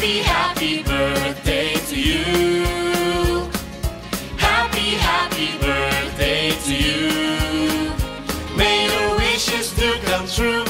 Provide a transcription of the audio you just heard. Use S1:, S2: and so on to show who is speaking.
S1: Happy, happy birthday to you. Happy, happy birthday to you. May your wishes do come true.